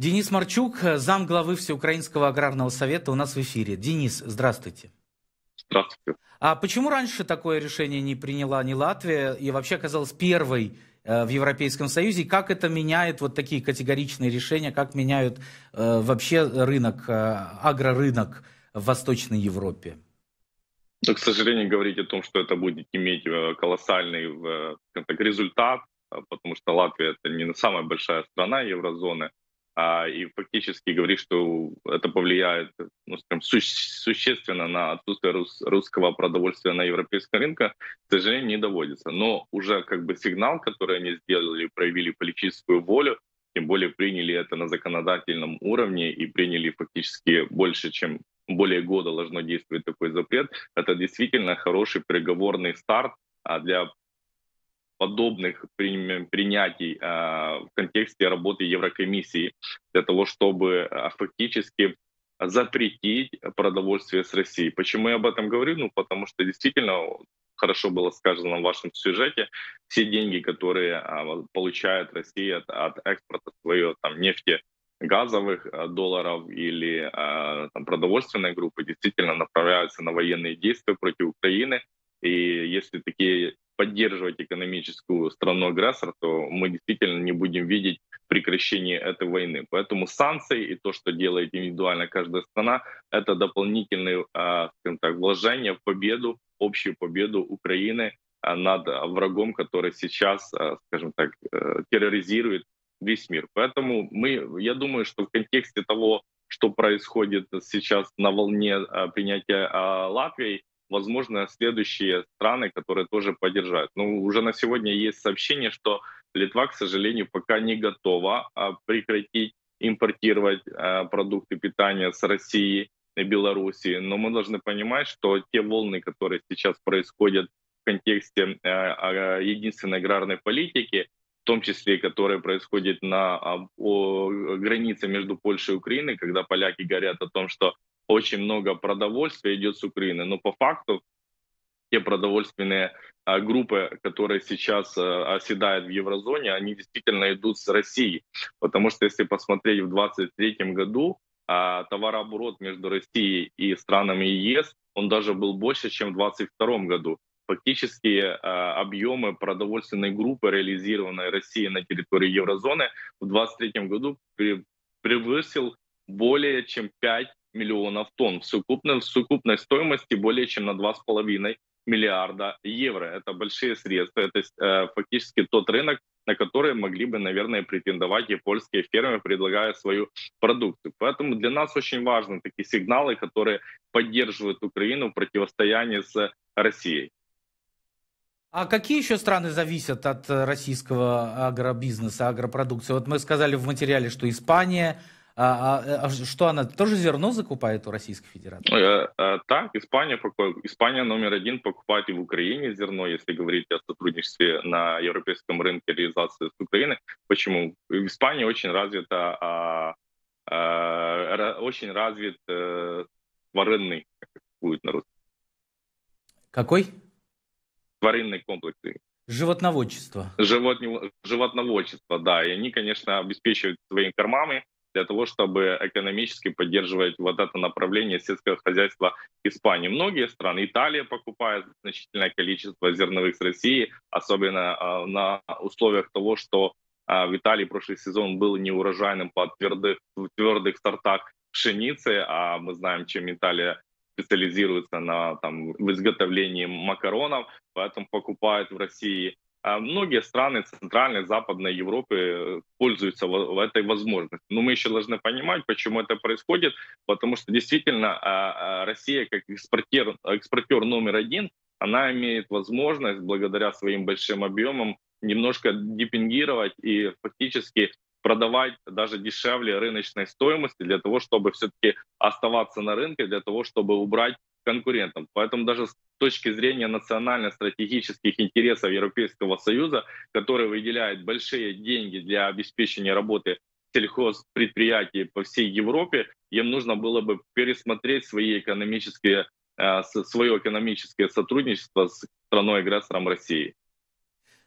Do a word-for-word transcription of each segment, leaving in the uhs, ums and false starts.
Денис Марчук, замглавы Всеукраинского аграрного совета, у нас в эфире. Денис, здравствуйте. Здравствуйте. А почему раньше такое решение не приняла ни Латвия и вообще оказалась первой э, в Европейском Союзе? И как это меняет вот такие категоричные решения, как меняют э, вообще рынок, э, агрорынок в Восточной Европе? Но, к сожалению, говорить о том, что это будет иметь э, колоссальный э, скажем так, результат, э, потому что Латвия это не самая большая страна еврозоны, а, и фактически говорить, что это повлияет, ну, скажем, суще- существенно на отсутствие рус- русского продовольствия на европейском рынке, к сожалению, не доводится. Но уже как бы сигнал, который они сделали, проявили политическую волю, тем более приняли это на законодательном уровне и приняли фактически больше, чем более года должно действовать такой запрет. Это действительно хороший переговорный старт а, для подобных при- принятий а, в контексте работы Еврокомиссии, для того, чтобы а, фактически запретить продовольствие с России. Почему я об этом говорю? Ну, потому что действительно хорошо было сказано в вашем сюжете, все деньги, которые а, получает Россия от, от экспорта своей там, нефти, газовых а, долларов или а, там, продовольственной группы, действительно направляются на военные действия против Украины. И если такие поддерживать экономическую страну-агрессор, то мы действительно не будем видеть прекращение этой войны. Поэтому санкции и то, что делает индивидуально каждая страна, это дополнительные, а, скажем так, вложения в победу, общую победу Украины а, над врагом, который сейчас, а, скажем так, э, терроризирует весь мир. Поэтому мы, я думаю, что в контексте того, что происходит сейчас на волне а, принятия а, Латвии, возможно, следующие страны, которые тоже поддержат. Но уже на сегодня есть сообщение, что Литва, к сожалению, пока не готова а, прекратить импортировать а, продукты питания с России и Белоруссии. Но мы должны понимать, что те волны, которые сейчас происходят в контексте а, единственной аграрной политики, в том числе, которые происходят на а, о, границе между Польшей и Украиной, когда поляки говорят о том, что очень много продовольствия идет с Украины, но по факту те продовольственные а, группы, которые сейчас а, оседают в еврозоне, они действительно идут с России. Потому что если посмотреть в двадцать третьем году, а, товарооборот между Россией и странами ЕС, он даже был больше, чем в двадцать втором году. Фактически а, объемы продовольственной группы, реализированной Россией на территории еврозоны, в двадцать третьем году превысил более чем пять миллионов тонн в совокупной, в совокупной стоимости более чем на два с половиной миллиарда евро. Это большие средства, это э, фактически тот рынок, на который могли бы, наверное, претендовать и польские фермеры, предлагая свою продукцию. Поэтому для нас очень важны такие сигналы, которые поддерживают Украину в противостоянии с Россией. А какие еще страны зависят от э, российского агробизнеса, агропродукции? Вот мы сказали в материале, что Испания. А, а, а что она тоже зерно закупает у Российской Федерации? Э, э, Так, Испания, пока- Испания номер один покупает и в Украине зерно, если говорить о сотрудничестве на европейском рынке реализации с Украиной. Почему? В Испании очень развита, а, а, ра- очень развит э, тваринный, как это будет на русском, Какой? тваринный комплекс. Животноводчество. Животне- животноводчество, да, и они, конечно, обеспечивают своими кормами для того, чтобы экономически поддерживать вот это направление сельского хозяйства Испании. Многие страны, Италия покупает значительное количество зерновых с России, особенно э, на условиях того, что э, в Италии прошлый сезон был неурожайным по твердых, твердых сортах пшеницы, а мы знаем, чем Италия специализируется на, там, в изготовлении макаронов, поэтому покупают в России. А многие страны Центральной, Западной Европы пользуются в этой возможностью. Но мы еще должны понимать, почему это происходит, потому что действительно Россия как экспортер, экспортер номер один, она имеет возможность благодаря своим большим объемам немножко депингировать и фактически продавать даже дешевле рыночной стоимости для того, чтобы все-таки оставаться на рынке, для того, чтобы убрать конкурентам. Поэтому даже с точки зрения национально-стратегических интересов Европейского Союза, который выделяет большие деньги для обеспечения работы сельхозпредприятий по всей Европе, им нужно было бы пересмотреть свои экономические, свое экономическое сотрудничество с страной-агрессором России.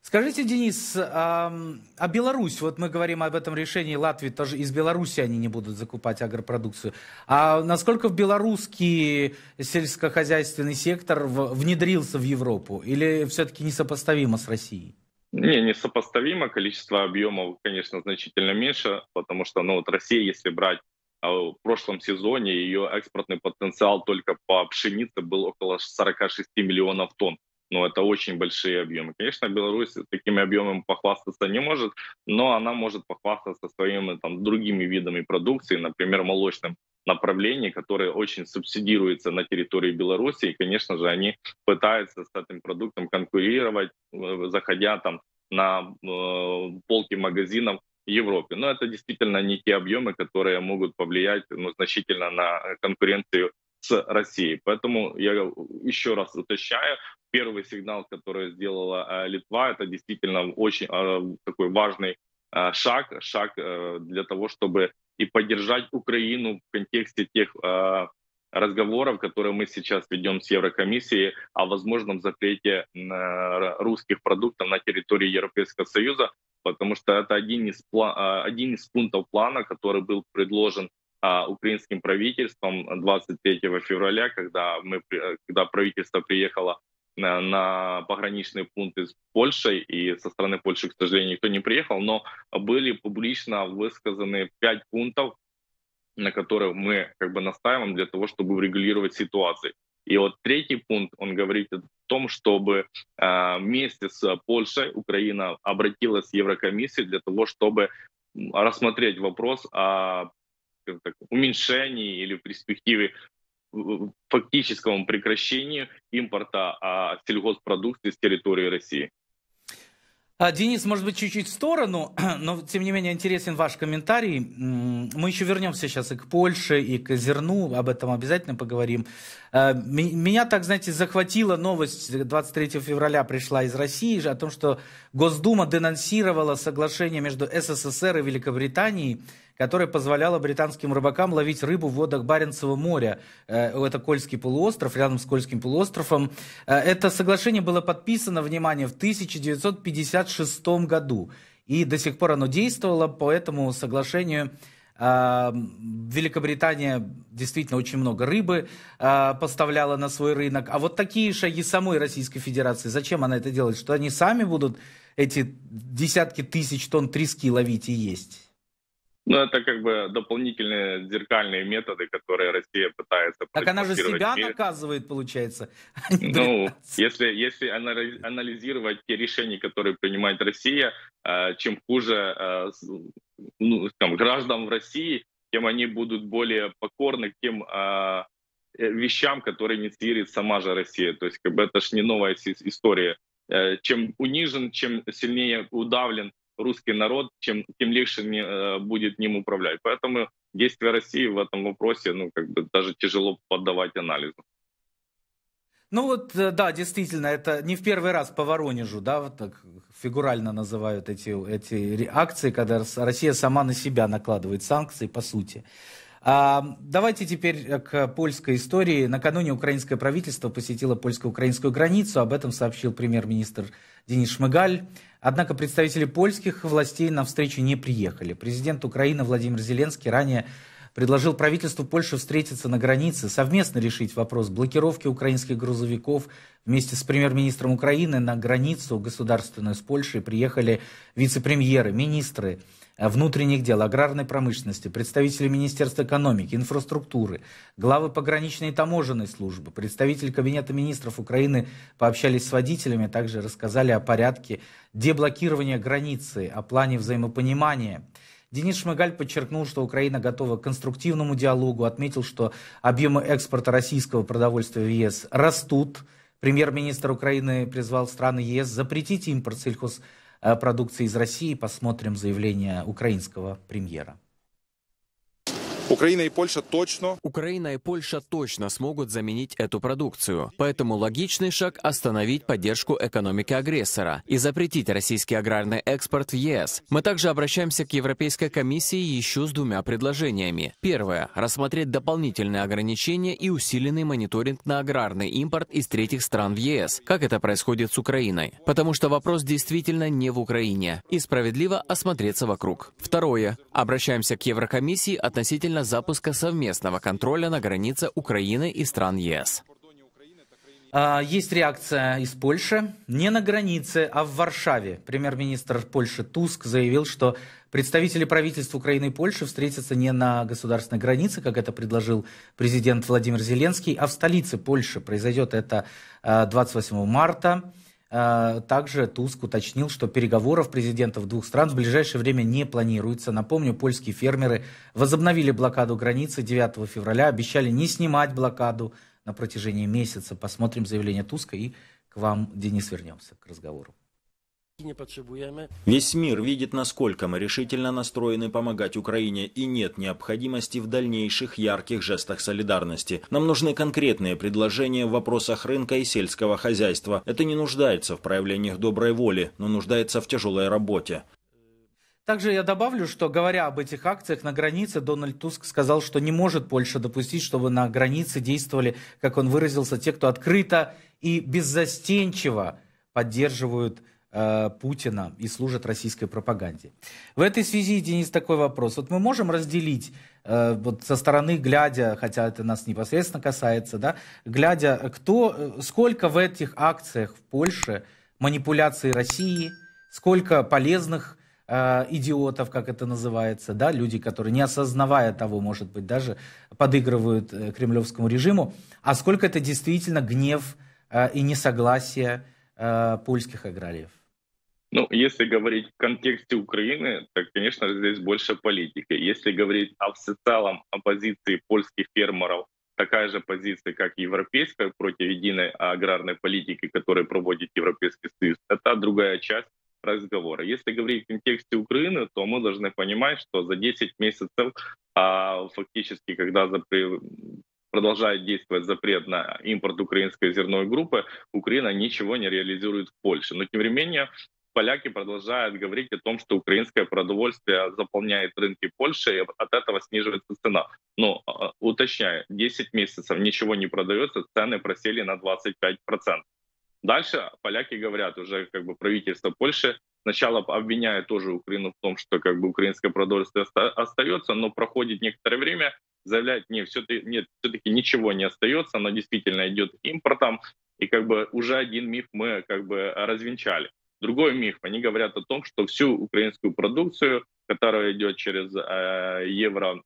Скажите, Денис, а, а Беларусь, вот мы говорим об этом решении Латвии, тоже из Беларуси они не будут закупать агропродукцию. А насколько белорусский сельскохозяйственный сектор внедрился в Европу? Или все-таки несопоставимо с Россией? Не, несопоставимо. Количество объемов, конечно, значительно меньше, потому что, ну, вот Россия, если брать в прошлом сезоне, ее экспортный потенциал только по пшенице был около сорока шести миллионов тонн. Но это очень большие объемы. Конечно, Беларусь такими объемами похвастаться не может, но она может похвастаться своими там, другими видами продукции, например, молочным направлением, которое очень субсидируется на территории Беларуси. И, конечно же, они пытаются с этим продуктом конкурировать, заходя там на э, полки магазинов в Европе. Но это действительно не те объемы, которые могут повлиять ну, значительно на конкуренцию с Россией. Поэтому я еще раз уточняю, первый сигнал, который сделала э, Литва, это действительно очень э, такой важный э, шаг, шаг э, для того, чтобы и поддержать Украину в контексте тех э, разговоров, которые мы сейчас ведем с Еврокомиссией о возможном запрете э, русских продуктов на территории Европейского Союза, потому что это один из, пла- один из пунктов плана, который был предложен э, украинским правительством двадцать третьего февраля, когда, мы, когда правительство приехало на, на пограничные пункты с Польшей, и со стороны Польши, к сожалению, никто не приехал, но были публично высказаны пять пунктов, на которых мы как бы настаиваем для того, чтобы урегулировать ситуацию. И вот третий пункт, он говорит о том, чтобы э, вместе с Польшей Украина обратилась в Еврокомиссию для того, чтобы рассмотреть вопрос о так, уменьшении или в перспективе фактическому прекращению импорта а, сельхозпродукции с территории России. Денис, может быть, чуть-чуть в сторону, но, тем не менее, интересен ваш комментарий. Мы еще вернемся сейчас и к Польше, и к зерну, об этом обязательно поговорим. Меня, так, знаете, захватила новость, двадцать третьего февраля пришла из России, о том, что Госдума денонсировала соглашение между СССР и Великобританией, которое позволяло британским рыбакам ловить рыбу в водах Баренцева моря. Это Кольский полуостров, рядом с Кольским полуостровом. Это соглашение было подписано, внимание, в тысяча девятьсот пятьдесят шестом году. И до сих пор оно действовало, по этому соглашению Великобритания действительно очень много рыбы поставляла на свой рынок. А вот такие шаги самой Российской Федерации, зачем она это делает? Что они сами будут эти десятки тысяч тонн трески ловить и есть? Ну, это как бы дополнительные зеркальные методы, которые Россия пытается... Так она же себя наказывает, получается. Ну, если, если анализировать те решения, которые принимает Россия, чем хуже ну, там, граждан в России, тем они будут более покорны к тем вещам, которые инициирует сама же Россия. То есть как бы это ж не новая история. Чем унижен, чем сильнее удавлен русский народ, чем, тем легче не, э, будет ним управлять. Поэтому действия России в этом вопросе, ну, как бы даже тяжело поддавать анализу. Ну вот, да, действительно, это не в первый раз по Воронежу, да, вот так фигурально называют эти, эти акции, когда Россия сама на себя накладывает санкции, по сути. А, давайте теперь к польской истории. Накануне украинское правительство посетило польско-украинскую границу, об этом сообщил премьер-министр Денис Шмыгаль. Однако представители польских властей на встречу не приехали. Президент Украины Владимир Зеленский ранее предложил правительству Польши встретиться на границе, совместно решить вопрос блокировки украинских грузовиков. Вместе с премьер-министром Украины на границу государственную с Польшей приехали вице-премьеры, министры внутренних дел, аграрной промышленности, представители Министерства экономики, инфраструктуры, главы пограничной и таможенной службы, представители Кабинета министров Украины пообщались с водителями, также рассказали о порядке деблокирования границы, о плане взаимопонимания. Денис Шмыгаль подчеркнул, что Украина готова к конструктивному диалогу, отметил, что объемы экспорта российского продовольствия в ЕС растут. Премьер-министр Украины призвал страны ЕС запретить импорт сельхозпродукции из России. Посмотрим заявление украинского премьера. Украина и Польша точно... Украина и Польша точно смогут заменить эту продукцию. Поэтому логичный шаг – остановить поддержку экономики агрессора и запретить российский аграрный экспорт в ЕС. Мы также обращаемся к Европейской комиссии еще с двумя предложениями. Первое – рассмотреть дополнительные ограничения и усиленный мониторинг на аграрный импорт из третьих стран в ЕС, как это происходит с Украиной. Потому что вопрос действительно не в Украине. И справедливо осмотреться вокруг. Второе – обращаемся к Еврокомиссии относительно запуска совместного контроля на границе Украины и стран ЕС. Есть реакция из Польши. Не на границе, а в Варшаве. Премьер-министр Польши Туск заявил, что представители правительств Украины и Польши встретятся не на государственной границе, как это предложил президент Владимир Зеленский, а в столице Польши. Произойдет это двадцать восьмого марта. Также Туск уточнил, что переговоров президентов двух стран в ближайшее время не планируется. Напомню, польские фермеры возобновили блокаду границы девятого февраля, обещали не снимать блокаду на протяжении месяца. Посмотрим заявление Туска и к вам, Денис, вернемся к разговору. Весь мир видит, насколько мы решительно настроены помогать Украине, и нет необходимости в дальнейших ярких жестах солидарности. Нам нужны конкретные предложения в вопросах рынка и сельского хозяйства. Это не нуждается в проявлениях доброй воли, но нуждается в тяжелой работе. Также я добавлю, что, говоря об этих акциях на границе, Дональд Туск сказал, что не может Польша допустить, чтобы на границе действовали, как он выразился, те, кто открыто и беззастенчиво поддерживают Путина и служат российской пропаганде. В этой связи, Денис, такой вопрос. Вот мы можем разделить, вот со стороны глядя, хотя это нас непосредственно касается, да, глядя, кто, сколько в этих акциях в Польше манипуляций России, сколько полезных э, идиотов, как это называется, да, люди, которые, не осознавая того, может быть, даже подыгрывают э, кремлевскому режиму, а сколько это действительно гнев э, и несогласие э, польских аграриев. Ну, если говорить в контексте Украины, то, конечно, здесь больше политики. Если говорить о всецелом о позиции польских фермеров, такая же позиция, как и европейская, против единой аграрной политики, которую проводит Европейский Союз, это другая часть разговора. Если говорить в контексте Украины, то мы должны понимать, что за десять месяцев, а, фактически, когда запрет, продолжает действовать запрет на импорт украинской зерновой группы, Украина ничего не реализует в Польше. Но, тем не менее, поляки продолжают говорить о том, что украинское продовольствие заполняет рынки Польши, и от этого снижается цена. Но, уточняю, десять месяцев ничего не продается, цены просели на двадцать пять процентов. Дальше поляки говорят, уже как бы правительство Польши сначала обвиняет тоже Украину в том, что как бы украинское продовольствие остается, но проходит некоторое время, заявляет, нет, все-таки, нет, все-таки ничего не остается, оно действительно идет импортом, и как бы уже один миф мы как бы развенчали. Другой миф, они говорят о том, что всю украинскую продукцию, которая идет через э, евро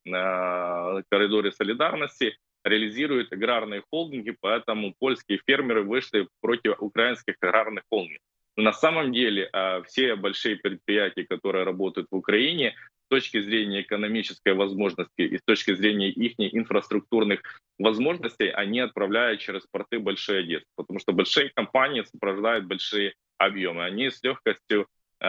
э, коридоры солидарности, реализуют аграрные холдинги, поэтому польские фермеры вышли против украинских аграрных холдингов. Но на самом деле э, все большие предприятия, которые работают в Украине, с точки зрения экономической возможности и с точки зрения их инфраструктурных возможностей, они отправляют через порты Большой Одессы, потому что большие компании сопровождают большие объемы. Они с легкостью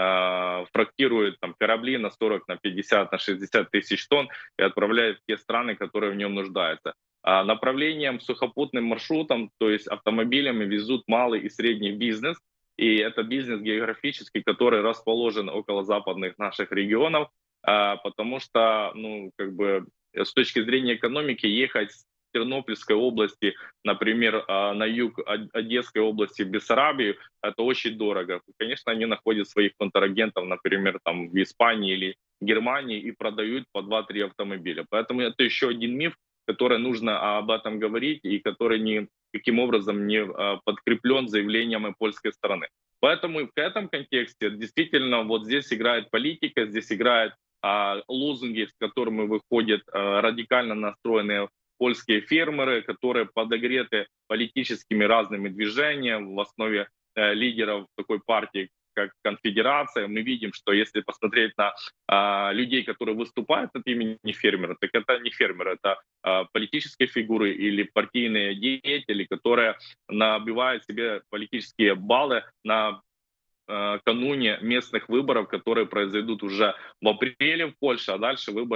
э, фрактируют там, корабли на сорок, на пятьдесят, на шестьдесят тысяч тонн и отправляют в те страны, которые в нем нуждаются. А направлением сухопутным маршрутом, то есть автомобилями, везут малый и средний бизнес. И это бизнес географический, который расположен около западных наших регионов, э, потому что, ну, как бы, с точки зрения экономики ехать Тернопольской области, например, на юг Одесской области, Бессарабию, это очень дорого. Конечно, они находят своих контрагентов, например, там в Испании или Германии и продают по два-три автомобиля. Поэтому это еще один миф, который нужно об этом говорить и который никаким образом не подкреплен заявлениями польской стороны. Поэтому в этом контексте действительно вот здесь играет политика, здесь играют а, лозунги, с которыми выходят а, радикально настроенные польские фермеры, которые подогреты политическими разными движениями в основе э, лидеров такой партии, как Конфедерация. Мы видим, что если посмотреть на э, людей, которые выступают от имени фермера, так это не фермеры, это э, политические фигуры или партийные деятели, которые набивают себе политические баллы на э, кануне местных выборов, которые произойдут уже в апреле в Польше, а дальше выборы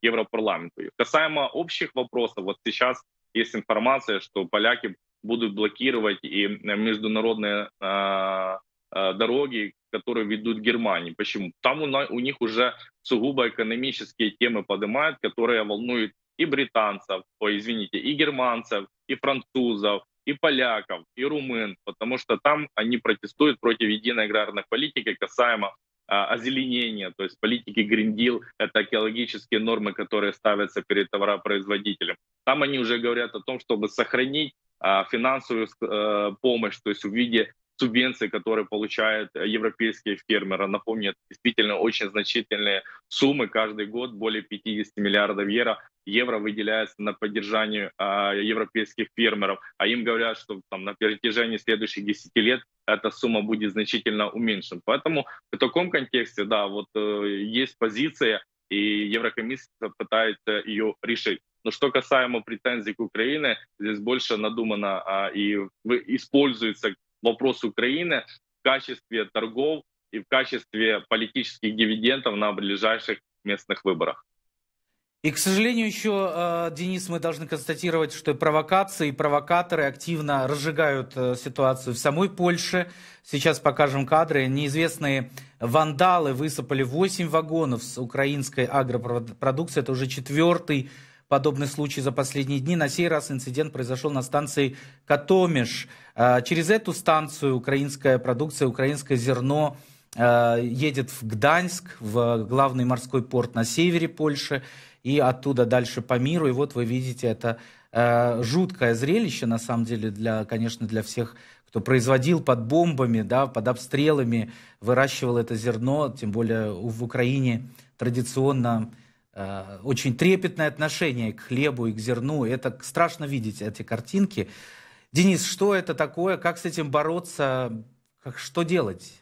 Европарламенту. Касаемо общих вопросов, вот сейчас есть информация, что поляки будут блокировать и международные э, э, дороги, которые ведут в Германию. Почему? Там у, на, у них уже сугубо экономические темы поднимают, которые волнуют и британцев, ой, извините, и германцев, и французов, и поляков, и румын, потому что там они протестуют против единой аграрной политики касаемо а, озеленения, то есть политики Green Deal, это экологические нормы, которые ставятся перед товаропроизводителем. Там они уже говорят о том, чтобы сохранить а, финансовую а, помощь, то есть в виде субвенции, которые получают европейские фермеры. Напомню, это действительно очень значительные суммы. Каждый год более пятьдесят миллиардов евро, евро выделяется на поддержание а, европейских фермеров. А им говорят, что там, на протяжении следующих десяти лет эта сумма будет значительно уменьшена. Поэтому в таком контексте, да, вот э, есть позиция, и Еврокомиссия пытается ее решить. Но что касаемо претензий к Украине, здесь больше надумано а, и используется вопрос Украины в качестве торгов и в качестве политических дивидендов на ближайших местных выборах. И, к сожалению, еще, Денис, мы должны констатировать, что провокации и провокаторы активно разжигают ситуацию в самой Польше. Сейчас покажем кадры. Неизвестные вандалы высыпали восемь вагонов с украинской агропродукции. Это уже четвертый подобный случай за последние дни. На сей раз инцидент произошел на станции Катомиш. Через эту станцию украинская продукция, украинское зерно едет в Гданьск, в главный морской порт на севере Польши, и оттуда дальше по миру. И вот вы видите, это жуткое зрелище, на самом деле, для, конечно, для всех, кто производил под бомбами, да, под обстрелами, выращивал это зерно, тем более в Украине традиционно очень трепетное отношение к хлебу и к зерну. Это страшно видеть, эти картинки. Денис, что это такое? Как с этим бороться? Как, что делать?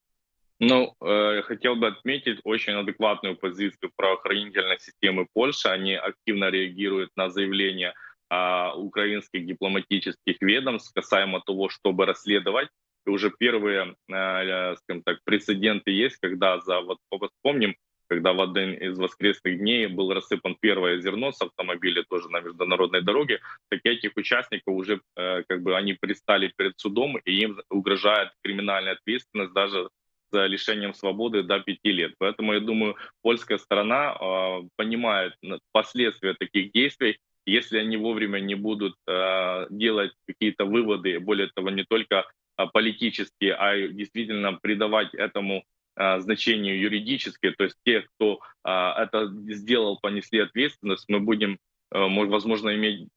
Ну, э, хотел бы отметить очень адекватную позицию правоохранительной системы Польши. Они активно реагируют на заявления э, украинских дипломатических ведомств касаемо того, чтобы расследовать. И уже первые, э, скажем так, прецеденты есть, когда за, вот вспомним, когда в один из воскресных дней был рассыпан первое зерно с автомобиля тоже на международной дороге, так этих участников уже э, как бы они предстали перед судом, и им угрожает криминальная ответственность даже за лишением свободы до пяти лет. Поэтому, я думаю, польская сторона э, понимает последствия таких действий. Если они вовремя не будут э, делать какие-то выводы, более того, не только э, политические, а и действительно придавать этому значению юридическое, то есть те, кто а, это сделал, понесли ответственность, мы будем, а, возможно, иметь...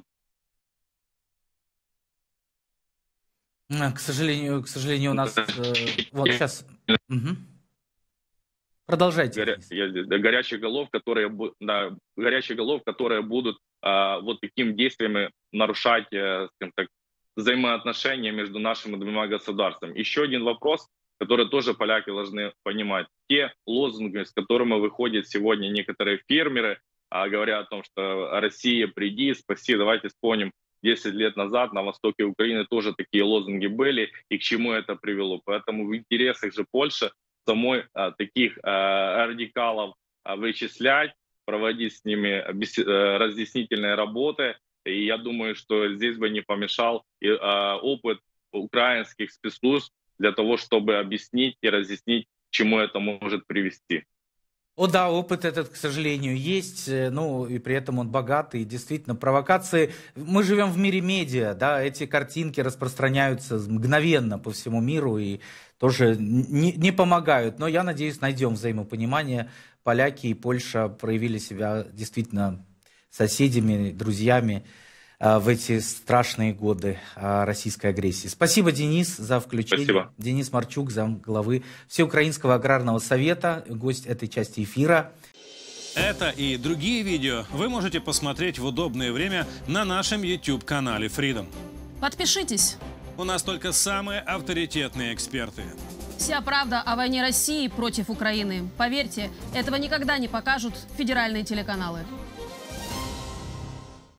К сожалению, к сожалению, у нас... Э, вот сейчас... Угу. Продолжайте. Горя... Горячих голов, которые, да, горячих голов, которые будут а, вот таким действиями нарушать, скажем так, взаимоотношения между нашими двумя государствами. Еще один вопрос, которые тоже поляки должны понимать. Те лозунги, с которыми выходят сегодня некоторые фермеры, а, говоря о том, что «Россия, приди, спаси», давайте вспомним, десять лет назад на востоке Украины тоже такие лозунги были, и к чему это привело. Поэтому в интересах же Польши самой а, таких а, радикалов а, вычислять, проводить с ними бес... а, разъяснительные работы. И я думаю, что здесь бы не помешал и, а, опыт украинских спецслужб, для того, чтобы объяснить и разъяснить, к чему это может привести. О да, опыт этот, к сожалению, есть, ну и при этом он богатый. Действительно, провокации. Мы живем в мире медиа, да, эти картинки распространяются мгновенно по всему миру и тоже не, не помогают. Но я надеюсь, найдем взаимопонимание. Поляки и Польша проявили себя действительно соседями, друзьями в эти страшные годы российской агрессии. Спасибо, Денис, за включение. Спасибо. Денис Марчук, замглавы Всеукраинского аграрного совета, гость этой части эфира. Это и другие видео вы можете посмотреть в удобное время на нашем YouTube-канале Freedom. Подпишитесь. У нас только самые авторитетные эксперты. Вся правда о войне России против Украины. Поверьте, этого никогда не покажут федеральные телеканалы.